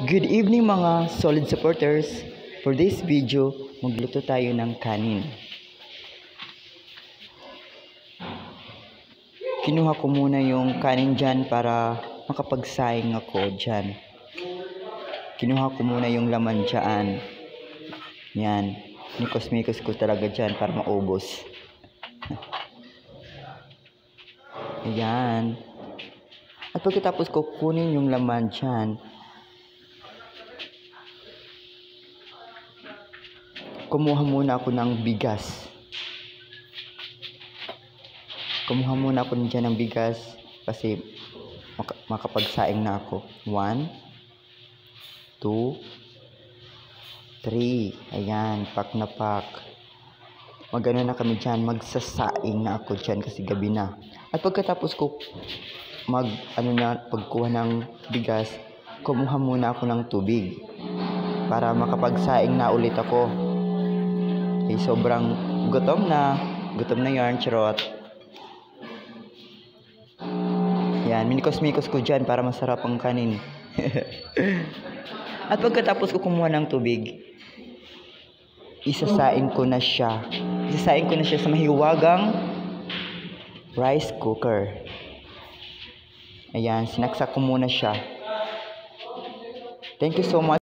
Good evening mga solid supporters. For this video, magluto tayo ng kanin. Kinuha ko muna yung kanin dyan para makapagsaing ako dyan. Kinuha ko muna yung laman dyan. Yan. Nikos-mikos ko talaga dyan para maubos. Ayan. At pagkatapos ko kunin yung laman dyan, kumuha muna ako ng bigas. Kumuha muna ako dyan ng bigas kasi makapagsaing na ako. 1, 2, 3. Ayan, pak na pak. Magano na kami dyan, magsasaing na ako dyan kasi gabi na. At pagkatapos ko pagkuha ng bigas, kumuha muna ako ng tubig para makapagsaing na ulit ako. Okay, sobrang gutom na yarn, charot. Yan, minikos-mikos ko dyan para masarap ang kanin. At pagkatapos ko kumuha ng tubig, isasaing ko na siya sa mahiwagang rice cooker. Ayan, sinaksak ko muna siya. Thank you so much.